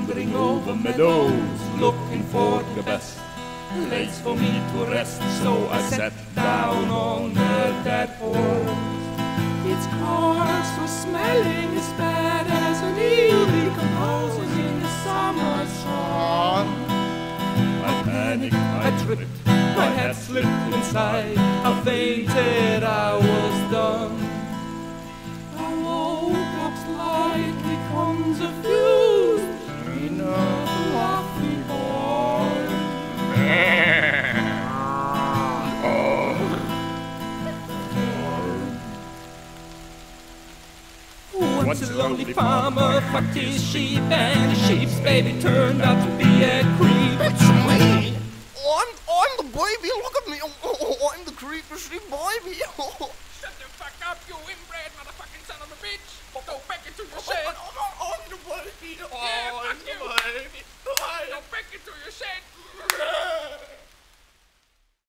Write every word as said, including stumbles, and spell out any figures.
wandering over meadows, looking for the best place for me to rest. So I sat down on the dead horse. Its corpse was smelling as bad as an eel decomposing in the summer sun. I panicked, I tripped, my head slipped inside. I fainted, I was done. I woke up slightly confused in a fluffy ball. Once a lonely farmer fucked his sheep, and the sheep's baby turned out to be a creep.